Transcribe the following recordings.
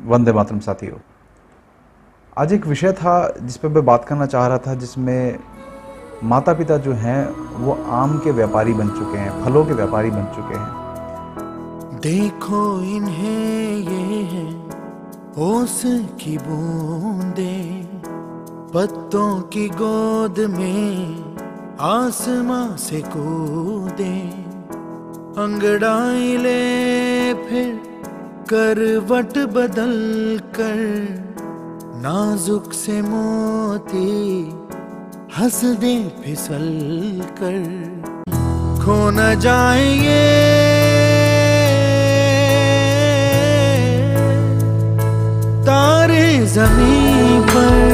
वंदे मातरम साथियों। आज एक विषय था जिस पर मैं बात करना चाह रहा था, जिसमें माता पिता जो हैं वो आम के व्यापारी बन चुके हैं, फलों के व्यापारी बन चुके हैं। देखो इन्हें, ये है ओस की बूंदे, पत्तों की गोद में आसमां से कूदे, अंगड़ाई ले फिर करवट बदल कर, नाजुक से मोती हंस दे फिसल कर, खो न जाए ये तारे ज़मीं पर।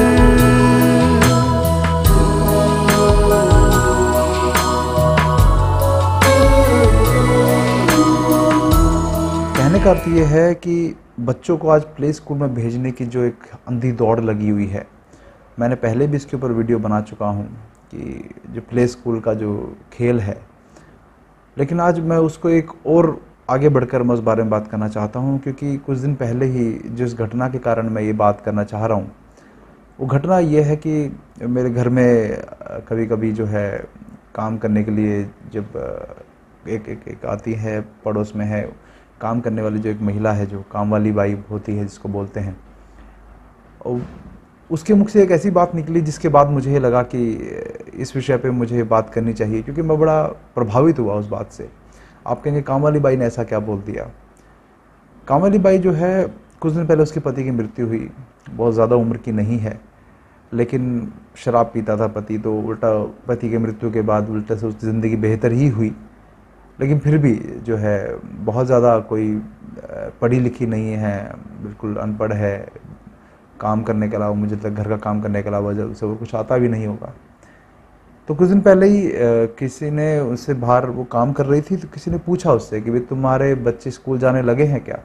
कहने का अर्थ ये है कि बच्चों को आज प्ले स्कूल में भेजने की जो एक अंधी दौड़ लगी हुई है, मैंने पहले भी इसके ऊपर वीडियो बना चुका हूँ कि जो प्ले स्कूल का जो खेल है, लेकिन आज मैं उसको एक और आगे बढ़कर मैं उस बारे में बात करना चाहता हूँ, क्योंकि कुछ दिन पहले ही जिस घटना के कारण मैं ये बात करना चाह रहा हूँ, वो घटना ये है कि मेरे घर में कभी कभी जो है काम करने के लिए जब एक आती है, पड़ोस में है काम करने वाली जो एक महिला है, जो काम वाली बाई होती है जिसको बोलते हैं, उसके मुख से एक ऐसी बात निकली जिसके बाद मुझे ये लगा कि इस विषय पे मुझे बात करनी चाहिए, क्योंकि मैं बड़ा प्रभावित हुआ उस बात से। आप कहेंगे काम वाली बाई ने ऐसा क्या बोल दिया। काम वाली बाई जो है, कुछ दिन पहले उसके पति की मृत्यु हुई। बहुत ज़्यादा उम्र की नहीं है, लेकिन शराब पीता था पति, तो उल्टा पति की मृत्यु के बाद उल्टे से उसकी ज़िंदगी बेहतर ही हुई, लेकिन फिर भी जो है बहुत ज़्यादा कोई पढ़ी लिखी नहीं है, बिल्कुल अनपढ़ है। काम करने के अलावा, मुझे तक घर का काम करने के अलावा जब उसे और कुछ आता भी नहीं होगा। तो कुछ दिन पहले ही किसी ने उससे बाहर, वो काम कर रही थी, तो किसी ने पूछा उससे कि भाई तुम्हारे बच्चे स्कूल जाने लगे हैं क्या।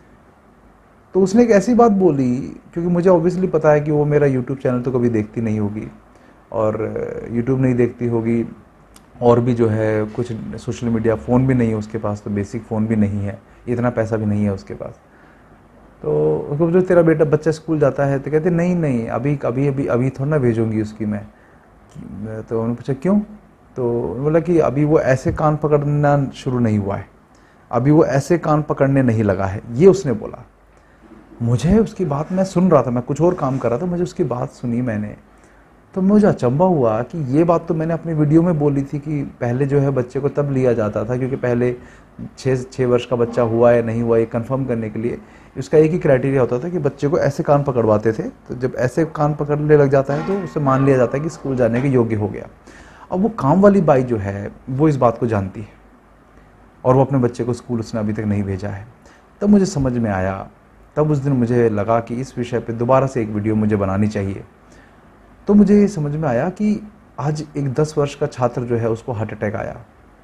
तो उसने एक ऐसी बात बोली, क्योंकि मुझे ऑब्वियसली पता है कि वो मेरा यूट्यूब चैनल तो कभी देखती नहीं होगी, और यूट्यूब नहीं देखती होगी, और भी जो है कुछ सोशल मीडिया, फ़ोन भी नहीं है उसके पास, तो बेसिक फ़ोन भी नहीं है, इतना पैसा भी नहीं है उसके पास। तो उसको जो तेरा बेटा बच्चा स्कूल जाता है, तो कहते नहीं नहीं अभी अभी अभी अभी थोड़ा ना भेजूंगी उसकी मैं। तो उन्होंने पूछा क्यों, तो उन्होंने बोला कि अभी वो ऐसे कान पकड़ना शुरू नहीं हुआ है, अभी वो ऐसे कान पकड़ने नहीं लगा है, ये उसने बोला। मुझे उसकी बात, मैं सुन रहा था, मैं कुछ और काम कर रहा था, मुझे उसकी बात सुनी मैंने, तो मुझे अचंभा हुआ कि ये बात तो मैंने अपनी वीडियो में बोली थी कि पहले जो है बच्चे को तब लिया जाता था, क्योंकि पहले 6 वर्ष का बच्चा हुआ है नहीं हुआ ये कंफर्म करने के लिए उसका एक ही क्राइटेरिया होता था कि बच्चे को ऐसे कान पकड़वाते थे। तो जब ऐसे कान पकड़ने लग जाता है तो उसे मान लिया जाता है कि स्कूल जाने के योग्य हो गया। अब वो काम वाली बाई जो है वो इस बात को जानती है, और वो अपने बच्चे को स्कूल उसने अभी तक नहीं भेजा है। तब मुझे समझ में आया, तब उस दिन मुझे लगा कि इस विषय पर दोबारा से एक वीडियो मुझे बनानी चाहिए। तो मुझे ये समझ में आया कि आज एक 10 वर्ष का छात्र जो है उसको हार्ट अटैक आया।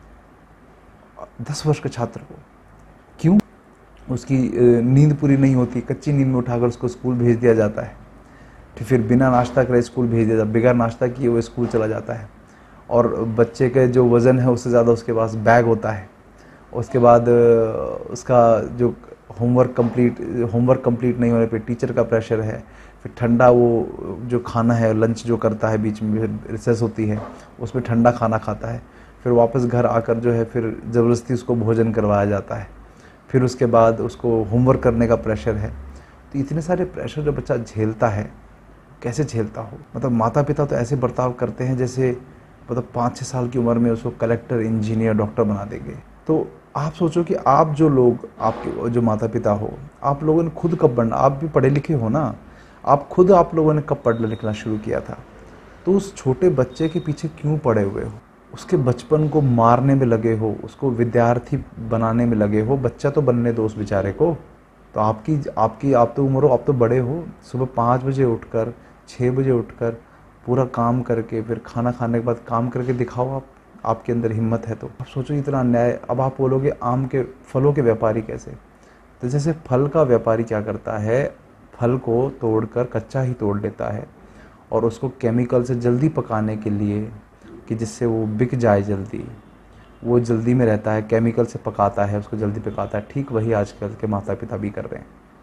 10 वर्ष के छात्र को क्यों? उसकी नींद पूरी नहीं होती, कच्ची नींद में उठाकर उसको स्कूल भेज दिया जाता है, फिर बिना नाश्ता करे स्कूल भेज दिया जाता है, बगैर नाश्ता किए वो स्कूल चला जाता है, और बच्चे के जो वज़न है उससे ज़्यादा उसके पास बैग होता है। उसके बाद उसका जो होमवर्क कंप्लीट नहीं होने पे टीचर का प्रेशर है, फिर ठंडा वो जो खाना है, लंच जो करता है, बीच में रिसेस होती है उसमें ठंडा खाना खाता है, फिर वापस घर आकर जो है फिर ज़बरदस्ती उसको भोजन करवाया जाता है, फिर उसके बाद उसको होमवर्क करने का प्रेशर है। तो इतने सारे प्रेशर जो बच्चा झेलता है, कैसे झेलता हो। मतलब माता पिता तो ऐसे बर्ताव करते हैं जैसे मतलब 5-6 साल की उम्र में उसको कलेक्टर, इंजीनियर, डॉक्टर बना देंगे। तो आप सोचो कि आप जो लोग, आपके जो माता पिता हो, आप लोगों ने खुद कब बनना, आप भी पढ़े लिखे हो ना, आप लोगों ने कब पढ़ना लिखना शुरू किया था। तो उस छोटे बच्चे के पीछे क्यों पड़े हुए हो, उसके बचपन को मारने में लगे हो, उसको विद्यार्थी बनाने में लगे हो। बच्चा तो बनने दो उस बेचारे को। तो आप तो उम्र हो, आप तो बड़े हो। सुबह 5 बजे उठकर, 6 बजे उठकर पूरा काम करके, फिर खाना खाने के बाद काम करके दिखाओ आपके अंदर हिम्मत है तो। आप सोचो इतना अन्याय। अब आप बोलोगे आम के फलों के व्यापारी कैसे। तो जैसे फल का व्यापारी क्या करता है, फल को तोड़कर कच्चा ही तोड़ लेता है, और उसको केमिकल से जल्दी पकाने के लिए कि जिससे वो बिक जाए जल्दी, वो जल्दी में रहता है, केमिकल से पकाता है, उसको जल्दी पकाता है। ठीक वही आजकल के माता पिता भी कर रहे हैं।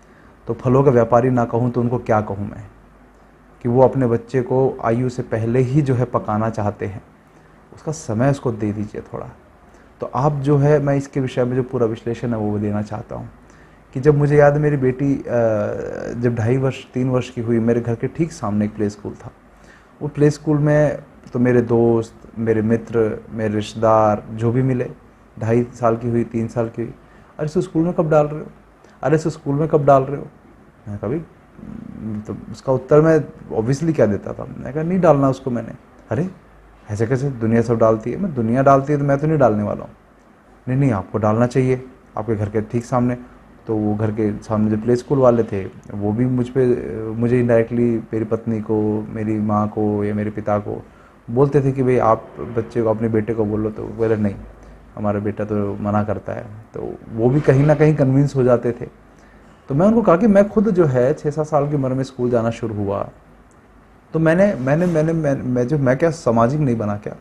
तो फलों का व्यापारी ना कहूँ तो उनको क्या कहूँ मैं, कि वो अपने बच्चे को आयु से पहले ही जो है पकाना चाहते हैं। उसका समय उसको दे दीजिए थोड़ा। तो आप जो है, मैं इसके विषय में जो पूरा विश्लेषण है वो देना चाहता हूँ कि जब मुझे याद है मेरी बेटी जब 2.5 वर्ष 3 वर्ष की हुई, मेरे घर के ठीक सामने एक प्ले स्कूल था। वो प्ले स्कूल में तो मेरे दोस्त, मेरे मित्र, मेरे रिश्तेदार जो भी मिले, 2.5 साल की हुई, 3 साल की हुई, अरे इस स्कूल में कब डाल रहे हो, अरे इस स्कूल में कब डाल रहे हो। मैं कभी तो उसका उत्तर मैं ऑब्वियसली क्या देता था, मैंने कहा नहीं डालना उसको मैंने। अरे ऐसे कैसे, दुनिया सब डालती है। मैं दुनिया डालती है तो मैं तो नहीं डालने वाला हूँ। नहीं नहीं, आपको डालना चाहिए, आपके घर के ठीक सामने। तो वो घर के सामने जो प्ले स्कूल वाले थे वो भी मुझे इनडायरेक्टली, मेरी पत्नी को, मेरी माँ को या मेरे पिता को बोलते थे कि भाई आप बच्चे को, अपने बेटे को बोलो। तो बोले नहीं, हमारा बेटा तो मना करता है। तो वो भी कहीं ना कहीं कन्विंस हो जाते थे। तो मैं उनको कहा कि मैं खुद जो है 6-7 साल की उम्र में स्कूल जाना शुरू हुआ, तो मैं क्या सामाजिक नहीं बना क्या।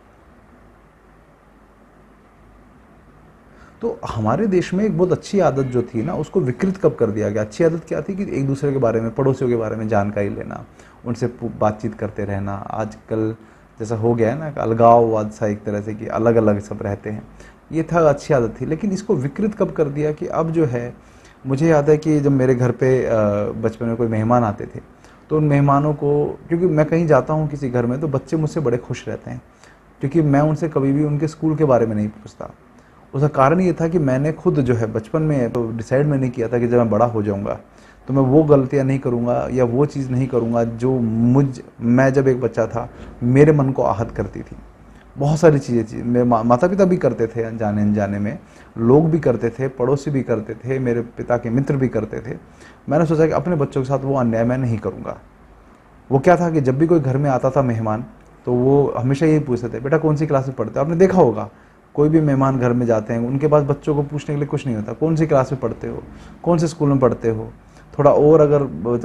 तो हमारे देश में एक बहुत अच्छी आदत जो थी ना, उसको विकृत कब कर दिया गया। अच्छी आदत क्या थी कि एक दूसरे के बारे में, पड़ोसियों के बारे में जानकारी लेना, उनसे बातचीत करते रहना। आजकल जैसा हो गया है ना, अलगाववाद सा एक तरह से, कि अलग अलग सब रहते हैं, ये था अच्छी आदत थी। लेकिन इसको विकृत कब कर दिया कि अब जो है, मुझे याद है कि जब मेरे घर पे बचपन में कोई मेहमान आते थे, तो उन मेहमानों को, क्योंकि मैं कहीं जाता हूँ किसी घर में, तो बच्चे मुझसे बड़े खुश रहते हैं, क्योंकि मैं उनसे कभी भी उनके स्कूल के बारे में नहीं पूछता। उसका कारण ये था कि मैंने खुद जो है बचपन में तो डिसाइड मैंने किया था कि जब मैं बड़ा हो जाऊंगा तो मैं वो गलतियां नहीं करूंगा या वो चीज़ नहीं करूंगा जो मैं जब एक बच्चा था मेरे मन को आहत करती थी। बहुत सारी चीज़ें मेरे माता पिता भी करते थे, अनजाने अनजाने में लोग भी करते थे, पड़ोसी भी करते थे, मेरे पिता के मित्र भी करते थे। मैंने सोचा कि अपने बच्चों के साथ वो अन्याय मैं नहीं करूँगा। वो क्या था कि जब भी कोई घर में आता था मेहमान, तो वो हमेशा यही पूछते थे, बेटा कौन सी क्लास में पढ़ते हो। आपने देखा होगा कोई भी मेहमान घर में जाते हैं, उनके पास बच्चों को पूछने के लिए कुछ नहीं होता, कौन सी क्लास में पढ़ते हो, कौन से स्कूल में पढ़ते हो। थोड़ा और अगर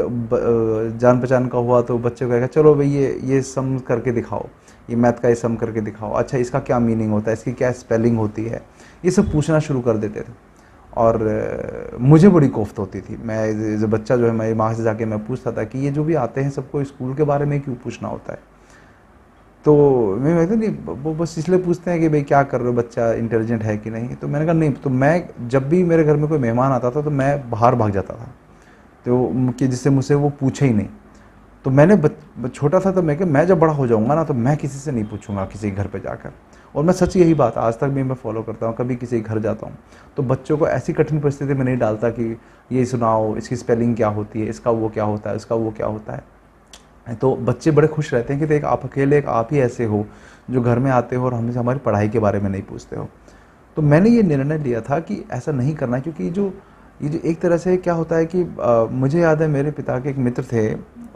जान पहचान का हुआ तो बच्चे को कहेगा चलो भाई ये सम करके दिखाओ, ये मैथ का ये सम करके दिखाओ, अच्छा इसका क्या मीनिंग होता है, इसकी क्या स्पेलिंग होती है, ये सब पूछना शुरू कर देते थे। और मुझे बड़ी कोफ्त होती थी। मैं जब बच्चा जो है, मेरी माँ से जाके मैं पूछता था कि ये जो भी आते हैं सबको स्कूल के बारे में क्यों पूछना होता है। तो मैं कहता नहीं, वो बस इसलिए पूछते हैं कि भाई क्या कर रहे हो, बच्चा इंटेलिजेंट है कि नहीं। तो मैंने कहा नहीं। तो मैं जब भी मेरे घर में कोई मेहमान आता था तो मैं बाहर भाग जाता था, तो कि जिससे मुझसे वो पूछे ही नहीं। तो मैंने छोटा था तो मैं जब बड़ा हो जाऊंगा ना, तो मैं किसी से नहीं पूछूंगा किसी घर पे जाकर। और मैं सच यही बात आज तक भी मैं फॉलो करता हूँ। कभी किसी घर जाता हूँ तो बच्चों को ऐसी कठिन परिस्थिति में नहीं डालता कि ये सुनाओ, इसकी स्पेलिंग क्या होती है, इसका वो क्या होता है, इसका वो क्या होता है। तो बच्चे बड़े खुश रहते हैं कि एक आप अकेले, एक आप ही ऐसे हो जो घर में आते हो और हमें हमारी पढ़ाई के बारे में नहीं पूछते हो। तो मैंने ये निर्णय लिया था कि ऐसा नहीं करना, क्योंकि ये जो एक तरह से क्या होता है कि मुझे याद है मेरे पिता के एक मित्र थे,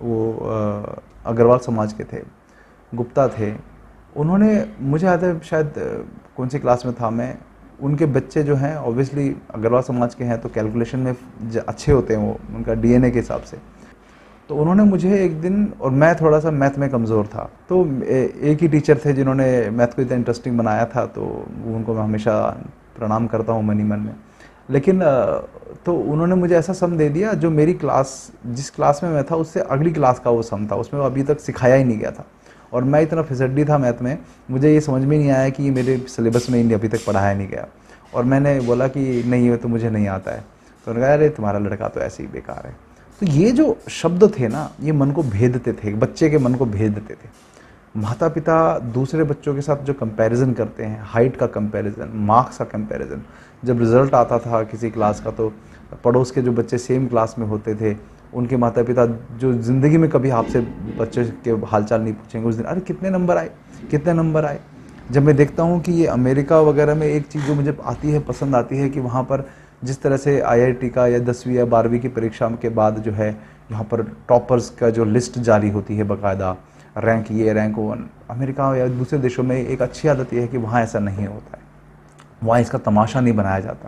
वो अग्रवाल समाज के थे, गुप्ता थे। उन्होंने, मुझे याद है शायद कौन सी क्लास में था मैं, उनके बच्चे जो हैं ऑब्वियसली अग्रवाल समाज के हैं तो कैलकुलेशन में अच्छे होते हैं, वो उनका डीएनए के हिसाब से। तो उन्होंने मुझे एक दिन, और मैं थोड़ा सा मैथ में कमज़ोर था, तो एक ही टीचर थे जिन्होंने मैथ को इतना इंटरेस्टिंग बनाया था, तो उनको मैं हमेशा प्रणाम करता हूँ मन ही मन में। लेकिन तो उन्होंने मुझे ऐसा सम दे दिया जो मेरी क्लास, जिस क्लास में मैं था उससे अगली क्लास का वो सम था, उसमें वो अभी तक सिखाया ही नहीं गया था। और मैं इतना फिसड्डी था मैथ में, मुझे ये समझ में नहीं आया कि ये मेरे सिलेबस में ही अभी तक पढ़ाया नहीं गया। और मैंने बोला कि नहीं ये तो मुझे नहीं आता है। तो उन्होंने कहा अरे तुम्हारा लड़का तो ऐसे ही बेकार है। तो ये जो शब्द थे ना, ये मन को भेदते थे, बच्चे के मन को भेद देते थे। माता पिता दूसरे बच्चों के साथ जो कंपैरिजन करते हैं, हाइट का कंपैरिजन, मार्क्स का कंपैरिजन, जब रिजल्ट आता था किसी क्लास का तो पड़ोस के जो बच्चे सेम क्लास में होते थे, उनके माता पिता जो ज़िंदगी में कभी आपसे बच्चे के हालचाल नहीं पूछेंगे, उस दिन अरे कितने नंबर आए, कितने नंबर आए। जब मैं देखता हूँ कि ये अमेरिका वगैरह में एक चीज़ जो मुझे आती है, पसंद आती है, कि वहाँ पर जिस तरह से आईआईटी का या 10वीं या 12वीं की परीक्षा के बाद जो है यहाँ पर टॉपर्स का जो लिस्ट जारी होती है बाकायदा, रैंक ये रैंक वो। अमेरिका या दूसरे देशों में एक अच्छी आदत यह है कि वहाँ ऐसा नहीं होता है, वहाँ इसका तमाशा नहीं बनाया जाता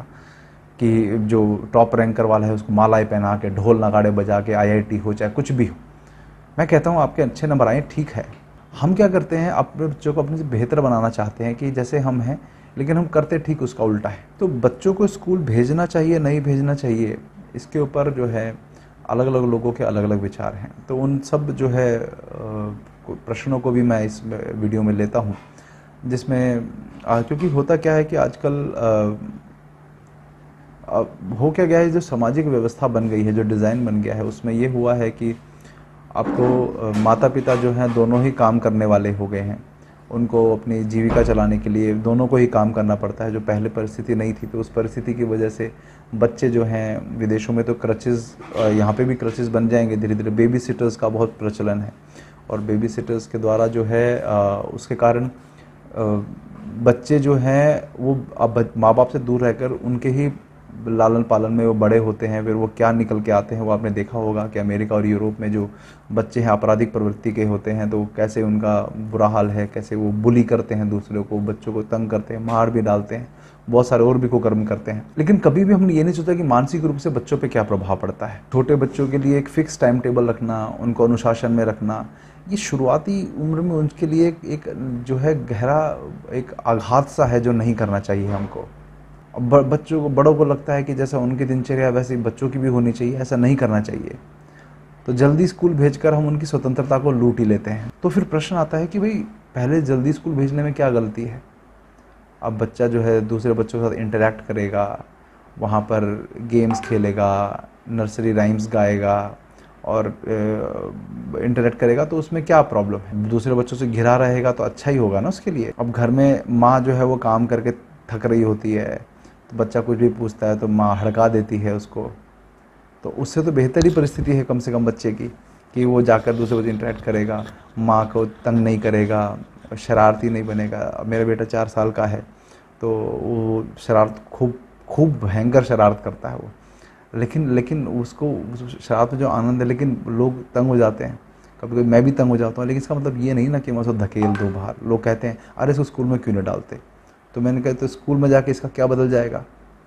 कि जो टॉप रैंकर वाला है उसको मालाएं पहना के, ढोल नगाड़े बजा के आईआईटी हो चाहे कुछ भी हो। मैं कहता हूँ आपके अच्छे नंबर आए, ठीक है। हम क्या करते हैं, अपने बच्चों को अपने से बेहतर बनाना चाहते हैं कि जैसे हम हैं, लेकिन हम करते ठीक उसका उल्टा है। तो बच्चों को स्कूल भेजना चाहिए नहीं भेजना चाहिए, इसके ऊपर जो है अलग अलग लोगों के अलग अलग विचार हैं। तो उन सब जो है प्रश्नों को भी मैं इस वीडियो में लेता हूँ, जिसमें क्योंकि होता क्या है कि आजकल हो क्या गया है, जो सामाजिक व्यवस्था बन गई है, जो डिज़ाइन बन गया है, उसमें ये हुआ है कि आपको माता पिता जो हैं दोनों ही काम करने वाले हो गए हैं। उनको अपनी जीविका चलाने के लिए दोनों को ही काम करना पड़ता है, जो पहले परिस्थिति नहीं थी। तो उस परिस्थिति की वजह से बच्चे जो हैं विदेशों में तो क्रचेस, यहाँ पे भी क्रचेस बन जाएंगे धीरे धीरे। बेबी सिटर्स का बहुत प्रचलन है, और बेबी सिटर्स के द्वारा जो है उसके कारण बच्चे जो हैं वो अब माँ बाप से दूर रहकर उनके ही लालन पालन में वो बड़े होते हैं। फिर वो क्या निकल के आते हैं वो आपने देखा होगा कि अमेरिका और यूरोप में जो बच्चे हैं आपराधिक प्रवृत्ति के होते हैं, तो कैसे उनका बुरा हाल है, कैसे वो बुली करते हैं दूसरे को, बच्चों को तंग करते हैं, मार भी डालते हैं, बहुत सारे और भी कुकर्म करते हैं। लेकिन कभी भी हमने ये नहीं सोचा कि मानसिक रूप से बच्चों पे क्या प्रभाव पड़ता है। छोटे बच्चों के लिए एक फिक्स टाइम टेबल रखना, उनको अनुशासन में रखना, ये शुरुआती उम्र में उनके लिए एक जो है गहरा एक आघात सा है जो नहीं करना चाहिए हमको। बच्चों को, बड़ों को लगता है कि जैसा उनकी दिनचर्या वैसे बच्चों की भी होनी चाहिए, ऐसा नहीं करना चाहिए। तो जल्दी स्कूल भेजकर हम उनकी स्वतंत्रता को लूट ही लेते हैं। तो फिर प्रश्न आता है कि भाई पहले जल्दी स्कूल भेजने में क्या गलती है। अब बच्चा जो है दूसरे बच्चों के साथ इंटरेक्ट करेगा, वहाँ पर गेम्स खेलेगा, नर्सरी राइम्स गाएगा और इंटरेक्ट करेगा, तो उसमें क्या प्रॉब्लम है। दूसरे बच्चों से घिरा रहेगा तो अच्छा ही होगा ना उसके लिए। अब घर में माँ जो है वो काम करके थक रही होती है, तो बच्चा कुछ भी पूछता है तो माँ हड़का देती है उसको। तो उससे तो बेहतर ही परिस्थिति है कम से कम बच्चे की कि वो जाकर दूसरे बच्चे इंटरेक्ट करेगा, माँ को तंग नहीं करेगा, शरारती नहीं बनेगा। मेरा बेटा 4 साल का है, तो वो शरारत खूब भयंकर शरारत करता है वो। लेकिन उसको शरारत में जो आनंद है, लेकिन लोग तंग हो जाते हैं, कभी कभी मैं भी तंग हो जाता हूँ। लेकिन इसका मतलब ये नहीं ना कि मैं उसको धकेल दूँ बाहर। लोग कहते हैं अरे इसको स्कूल में क्यों नहीं डालते। तो मैंने कहा तो स्कूल में जाके इसका क्या बदल जाएगा।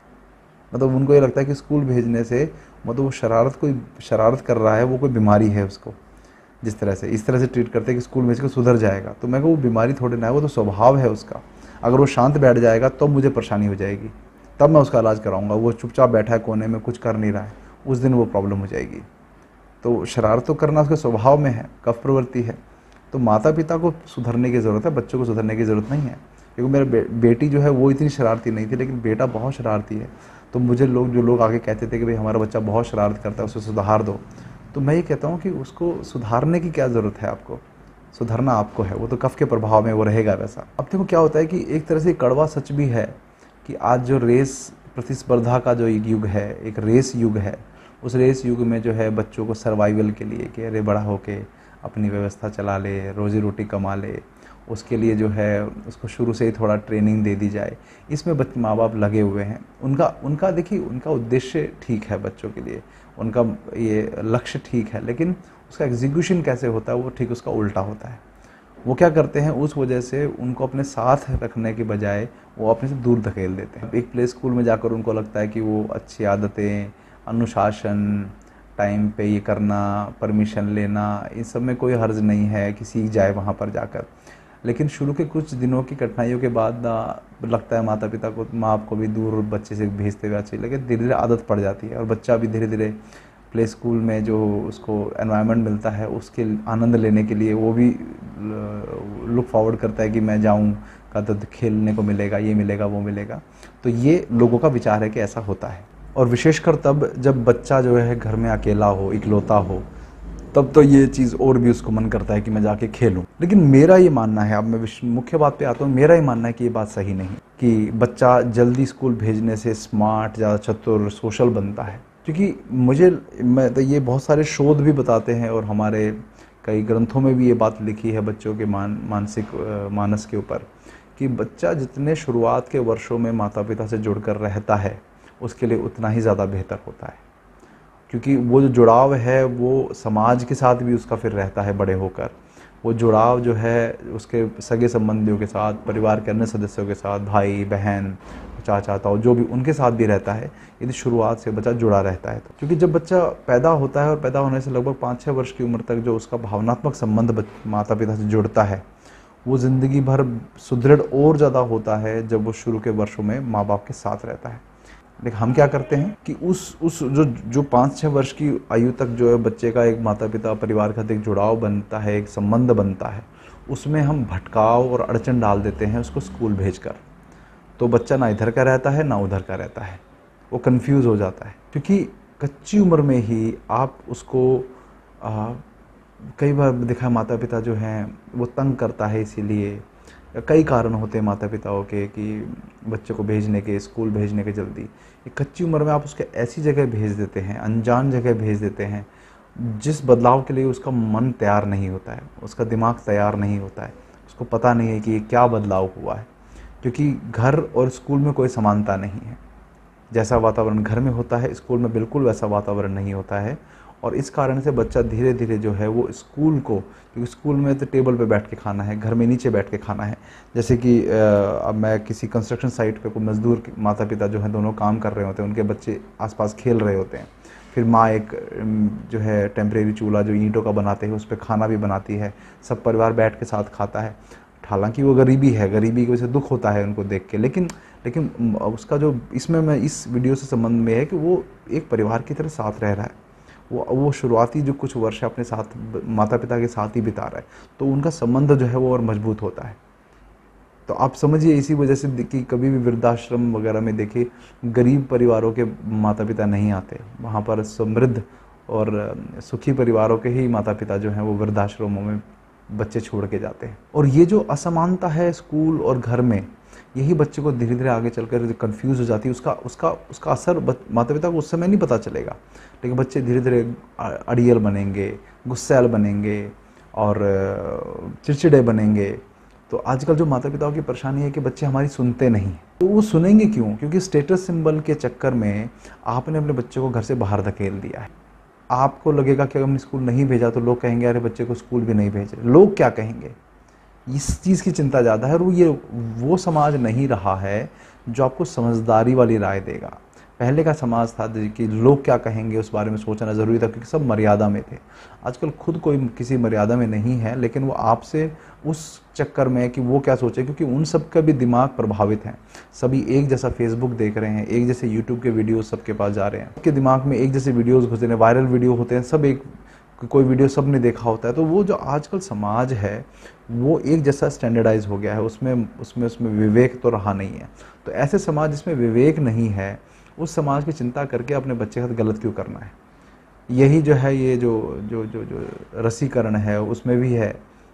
मतलब उनको ये लगता है कि स्कूल भेजने से मतलब वो शरारत कर रहा है, वो कोई बीमारी है उसको। इस तरह से ट्रीट करते हैं कि स्कूल भेज के सुधर जाएगा। तो मैं कहूँ वो बीमारी थोड़ी ना है, वो तो स्वभाव है उसका। अगर वो शांत बैठ जाएगा तो मुझे परेशानी हो जाएगी, तब मैं उसका इलाज कराऊंगा। वो चुपचाप बैठा है कोने में, कुछ कर नहीं रहा है, उस दिन वो प्रॉब्लम हो जाएगी। तो शरारत तो करना उसके स्वभाव में है, कफ प्रवृत्ति है। तो माता पिता को सुधरने की ज़रूरत है, बच्चों को सुधरने की ज़रूरत नहीं है। क्योंकि मेरी बेटी जो है वो इतनी शरारती नहीं थी, लेकिन बेटा बहुत शरारती है। तो मुझे जो लोग आगे कहते थे कि भाई हमारा बच्चा बहुत शरारत करता है, उसे सुधार दो, तो मैं ये कहता हूँ कि उसको सुधारने की क्या ज़रूरत है। आपको सुधरना आपको है, वो तो कफ के प्रभाव में वो रहेगा वैसा। अब देखो क्या होता है कि एक तरह से कड़वा सच भी है कि आज जो रेस प्रतिस्पर्धा का जो एक युग है, एक रेस युग है, उस रेस युग में जो है बच्चों को सर्वाइवल के लिए कि अरे बड़ा होके अपनी व्यवस्था चला ले, रोज़ी रोटी कमा ले, उसके लिए जो है उसको शुरू से ही थोड़ा ट्रेनिंग दे दी जाए। इसमें बच्चे माँ बाप लगे हुए हैं। उनका देखिए उनका उद्देश्य ठीक है बच्चों के लिए, उनका ये लक्ष्य ठीक है, लेकिन उसका एग्जीक्यूशन कैसे होता है वो ठीक उसका उल्टा होता है। वो क्या करते हैं, उस वजह से उनको अपने साथ रखने के बजाय वो अपने से दूर धकेल देते हैं। एक प्ले स्कूल में जाकर उनको लगता है कि वो अच्छी आदतें, अनुशासन, टाइम पे ये करना, परमिशन लेना, इन सब में कोई हर्ज नहीं है कि सीख जाए वहाँ पर जाकर। लेकिन शुरू के कुछ दिनों की कठिनाइयों के बाद लगता है माता पिता को, माँ बाप को भी दूर बच्चे से भेजते हुए अच्छी लगे। धीरे धीरे आदत पड़ जाती है और बच्चा भी धीरे धीरे प्ले स्कूल में जो उसको एनवायरनमेंट मिलता है उसके आनंद लेने के लिए वो भी लुक फॉरवर्ड करता है कि मैं जाऊँ का तो खेलने को मिलेगा, ये मिलेगा, वो मिलेगा। तो ये लोगों का विचार है कि ऐसा होता है। और विशेषकर तब जब बच्चा जो है घर में अकेला हो, इकलौता हो, तब तो ये चीज़ और भी उसको मन करता है कि मैं जाके खेलूं। लेकिन मेरा ये मानना है, अब मैं मुख्य बात पे आता हूँ, मेरा ये मानना है कि ये बात सही नहीं कि बच्चा जल्दी स्कूल भेजने से स्मार्ट, ज़्यादा चतुर, सोशल बनता है। क्योंकि मैं तो ये बहुत सारे शोध भी बताते हैं और हमारे कई ग्रंथों में भी ये बात लिखी है बच्चों के मानसिक मानस के ऊपर कि बच्चा जितने शुरुआत के वर्षों में माता पिता से जुड़कर रहता है उसके लिए उतना ही ज़्यादा बेहतर होता है। क्योंकि वो जो जुड़ाव है वो समाज के साथ भी उसका फिर रहता है बड़े होकर। वो जुड़ाव जो है उसके सगे संबंधियों के साथ, परिवार के अन्य सदस्यों के साथ, भाई बहन, चाचा ताऊ, जो भी उनके साथ भी रहता है यदि शुरुआत से बच्चा जुड़ा रहता है तो। क्योंकि जब बच्चा पैदा होता है और पैदा होने से लगभग 5-6 वर्ष की उम्र तक जो उसका भावनात्मक संबंध माता पिता से जुड़ता है वो ज़िंदगी भर सुदृढ़ और ज़्यादा होता है जब वो शुरू के वर्षों में माँ बाप के साथ रहता है। लेकिन हम क्या करते हैं कि उस जो 5-6 वर्ष की आयु तक जो है बच्चे का एक माता पिता परिवार का एक जुड़ाव बनता है, एक संबंध बनता है, उसमें हम भटकाव और अड़चन डाल देते हैं उसको स्कूल भेजकर। तो बच्चा ना इधर का रहता है ना उधर का रहता है, वो कंफ्यूज हो जाता है, क्योंकि कच्ची उम्र में ही आप उसको कई बार देखा माता पिता जो हैं वो तंग करता है, इसीलिए कई कारण होते हैं माता पिताओं के कि बच्चे को भेजने के, स्कूल भेजने के जल्दी। ये कच्ची उम्र में आप उसके ऐसी जगह भेज देते हैं, अनजान जगह भेज देते हैं, जिस बदलाव के लिए उसका मन तैयार नहीं होता है, उसका दिमाग तैयार नहीं होता है, उसको पता नहीं है कि ये क्या बदलाव हुआ है। क्योंकि घर और स्कूल में कोई समानता नहीं है। जैसा वातावरण घर में होता है, स्कूल में बिल्कुल वैसा वातावरण नहीं होता है। और इस कारण से बच्चा धीरे धीरे जो है वो स्कूल को, क्योंकि स्कूल में तो टेबल पे बैठ के खाना है, घर में नीचे बैठ के खाना है। जैसे कि अब मैं किसी कंस्ट्रक्शन साइट पे कोई मजदूर माता पिता जो हैं दोनों काम कर रहे होते हैं, उनके बच्चे आसपास खेल रहे होते हैं। फिर माँ एक जो है टेम्परेरी चूल्हा जो ईंटों का बनाते हैं उस पर खाना भी बनाती है, सब परिवार बैठ के साथ खाता है। हालांकि वो गरीबी है, गरीबी की वजह से दुख होता है उनको देख के, लेकिन उसका जो इसमें मैं इस वीडियो से संबंध में है कि वो एक परिवार की तरह साथ रह रहा है। वो शुरुआती जो कुछ वर्ष अपने साथ माता पिता के साथ ही बिता रहा है, तो उनका संबंध जो है वो और मजबूत होता है। तो आप समझिए इसी वजह से कि कभी भी वृद्धाश्रम वगैरह में देखिए गरीब परिवारों के माता पिता नहीं आते, वहाँ पर समृद्ध और सुखी परिवारों के ही माता पिता जो हैं वो वृद्धाश्रमों में बच्चे छोड़ के जाते हैं। और ये जो असमानता है स्कूल और घर में, यही बच्चे को धीरे धीरे आगे चलकर कंफ्यूज हो जाती है। उसका असर माता पिता को उस समय नहीं पता चलेगा, लेकिन बच्चे धीरे धीरे अड़ियल बनेंगे, गुस्सैल बनेंगे और चिड़चिड़े बनेंगे। तो आजकल जो माता पिताओं की परेशानी है कि बच्चे हमारी सुनते नहीं। तो वो सुनेंगे क्यों? क्योंकि स्टेटस सिंबल के चक्कर में आपने अपने बच्चे को घर से बाहर धकेल दिया है। आपको लगेगा कि अगर हमने स्कूल नहीं भेजा तो लोग कहेंगे अरे बच्चे को स्कूल भी नहीं भेज रहे, लोग क्या कहेंगे, इस चीज़ की चिंता ज़्यादा है। और वो समाज नहीं रहा है जो आपको समझदारी वाली राय देगा। पहले का समाज था कि लोग क्या कहेंगे उस बारे में सोचना ज़रूरी था, क्योंकि सब मर्यादा में थे। आजकल खुद कोई किसी मर्यादा में नहीं है, लेकिन वो आपसे उस चक्कर में है कि वो क्या सोचे, क्योंकि उन सब का भी दिमाग प्रभावित है। सभी एक जैसा फेसबुक देख रहे हैं, एक जैसे यूट्यूब के वीडियो सबके पास जा रहे हैं, सबके दिमाग में एक जैसे वीडियोज़ घुस रहे हैं, वायरल वीडियो होते हैं, सब एक कोई वीडियो सब ने देखा होता है। तो वो जो आजकल समाज है वो एक जैसा स्टैंडर्डाइज हो गया है, उसमें विवेक तो रहा नहीं है। तो ऐसे समाज जिसमें विवेक नहीं है, उस समाज की चिंता करके अपने बच्चे के साथ गलत क्यों करना है। यही जो है ये जो रसीकरण है उसमें भी है,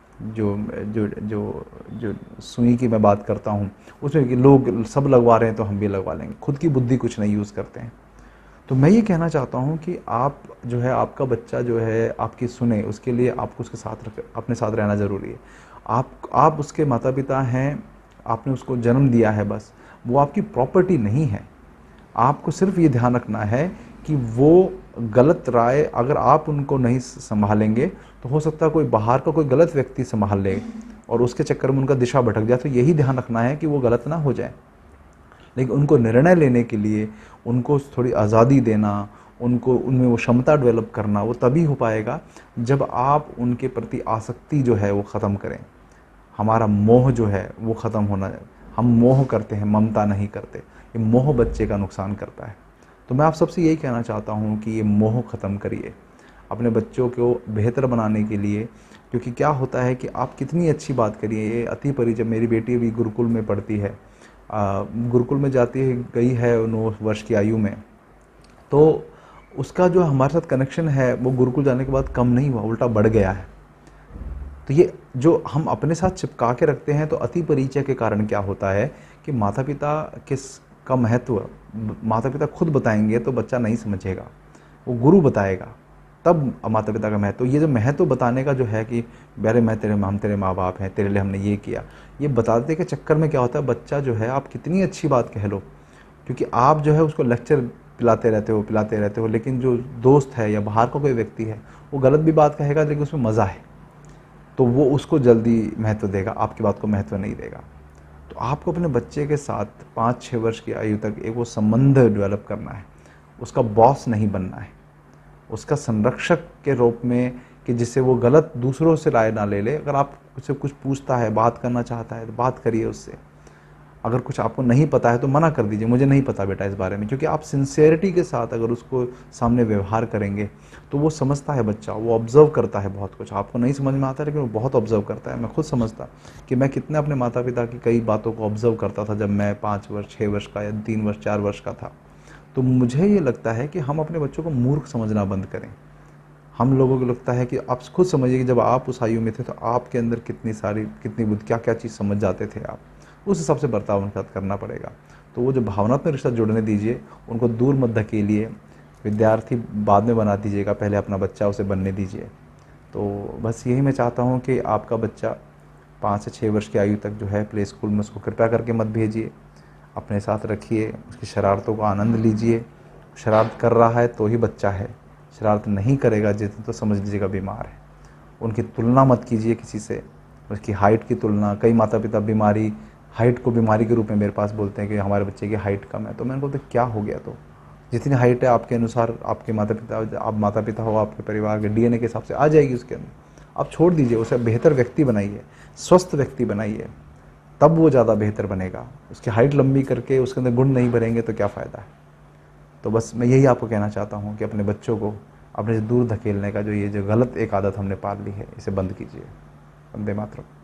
जो सुई की मैं बात करता हूँ उसमें कि लोग सब लगवा रहे हैं तो हम भी लगवा लेंगे, खुद की बुद्धि कुछ नहीं यूज़ करते हैं। तो मैं ये कहना चाहता हूँ कि आप जो है आपका बच्चा जो है आपकी सुने, उसके लिए आपको उसके साथ अपने साथ रहना ज़रूरी है। आप उसके माता पिता हैं, आपने उसको जन्म दिया है, बस वो आपकी प्रॉपर्टी नहीं है। आपको सिर्फ ये ध्यान रखना है कि वो गलत राय अगर आप उनको नहीं संभालेंगे तो हो सकता है कोई बाहर का कोई गलत व्यक्ति संभाल ले और उसके चक्कर में उनका दिशा भटक जाए। तो यही ध्यान रखना है कि वो गलत ना हो जाए। लेकिन उनको निर्णय लेने के लिए उनको थोड़ी आज़ादी देना, उनमें वो क्षमता डेवलप करना, वो तभी हो पाएगा जब आप उनके प्रति आसक्ति जो है वो ख़त्म करें। हमारा मोह जो है वो ख़त्म होना है। हम मोह करते हैं, ममता नहीं करते। ये मोह बच्चे का नुकसान करता है। तो मैं आप सबसे यही कहना चाहता हूँ कि ये मोह ख़त्म करिए अपने बच्चों को बेहतर बनाने के लिए। क्योंकि क्या होता है कि आप कितनी अच्छी बात करिए, ये अति परि, जब मेरी बेटी भी गुरुकुल में पढ़ती है, गुरुकुल में जाती है, गई है 9 वर्ष की आयु में, तो उसका जो हमारे साथ कनेक्शन है वो गुरुकुल जाने के बाद कम नहीं हुआ, उल्टा बढ़ गया है। तो ये जो हम अपने साथ चिपका के रखते हैं, तो अति परिचय के कारण क्या होता है कि माता पिता का महत्व माता पिता खुद बताएंगे तो बच्चा नहीं समझेगा, वो गुरु बताएगा तब माता पिता का महत्व। ये जो महत्व बताने का जो है कि अरे हम तेरे माँ बाप हैं, तेरे लिए हमने ये किया, ये बताते के चक्कर में क्या होता है, बच्चा जो है आप कितनी अच्छी बात कह लो, क्योंकि आप जो है उसको लेक्चर पिलाते रहते हो, लेकिन जो दोस्त है या बाहर का कोई व्यक्ति है वो गलत भी बात कहेगा लेकिन उसमें मज़ा है, तो वो उसको जल्दी महत्व देगा, आपकी बात को महत्व नहीं देगा। तो आपको अपने बच्चे के साथ 5-6 वर्ष की आयु तक एक वो संबंध डेवलप करना है। उसका बॉस नहीं बनना है, उसका संरक्षक के रूप में, कि जिससे वो गलत दूसरों से राय ना ले ले। अगर आप उससे कुछ पूछता है, बात करना चाहता है तो बात करिए उससे। अगर कुछ आपको नहीं पता है तो मना कर दीजिए, मुझे नहीं पता बेटा इस बारे में, क्योंकि आप सिंसियरिटी के साथ अगर उसको सामने व्यवहार करेंगे तो वो समझता है बच्चा, वो ऑब्जर्व करता है बहुत कुछ। आपको नहीं समझ में आता है लेकिन वो बहुत ऑब्जर्व करता है। मैं खुद समझता कि मैं कितने अपने माता पिता की कई बातों को ऑब्जर्व करता था जब मैं 5 वर्ष 6 वर्ष का या 3 वर्ष 4 वर्ष का था। तो मुझे ये लगता है कि हम अपने बच्चों को मूर्ख समझना बंद करें। हम लोगों को लगता है कि आप खुद समझिए कि जब आप उस आयु में थे तो आपके अंदर कितनी बुद्धि, क्या क्या चीज़ समझ जाते थे आप, उस हिसाब से बर्ताव उनके साथ करना पड़ेगा। तो वो जो भावनात्मक रिश्ता जुड़ने दीजिए, उनको दूर मत धकेलिए। विद्यार्थी बाद में बना दीजिएगा, पहले अपना बच्चा उसे बनने दीजिए। तो बस यही मैं चाहता हूँ कि आपका बच्चा 5 से 6 वर्ष की आयु तक जो है प्ले स्कूल में, उसको कृपया करके मत भेजिए, अपने साथ रखिए, उसकी शरारतों का आनंद लीजिए। शरारत कर रहा है तो ही बच्चा है, शरारत नहीं करेगा जितना तो समझ लीजिएगा बीमार है। उनकी तुलना मत कीजिए किसी से, उसकी हाइट की तुलना। कई माता पिता हाइट को बीमारी के रूप में मेरे पास बोलते हैं कि हमारे बच्चे की हाइट कम है। तो मैंने बोलते क्या हो गया, तो जितनी हाइट है आपके अनुसार, आपके माता पिता, आप माता पिता हो, आपके परिवार के डीएनए के हिसाब से आ जाएगी उसके अंदर। आप छोड़ दीजिए, उसे बेहतर व्यक्ति बनाइए, स्वस्थ व्यक्ति बनाइए, तब वो ज़्यादा बेहतर बनेगा। उसकी हाइट लंबी करके उसके अंदर गुण नहीं भरेंगे तो क्या फ़ायदा है। तो बस मैं यही आपको कहना चाहता हूँ कि अपने बच्चों को अपने से दूर धकेलने का जो ये जो गलत एक आदत हमने पाल ली है, इसे बंद कीजिए। वंदे मातरम।